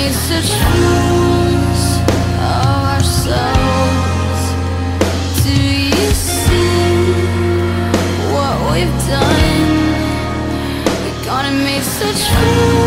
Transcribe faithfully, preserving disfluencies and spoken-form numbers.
made such fools of ourselves. Do you see what we've done? We're gonna make such fools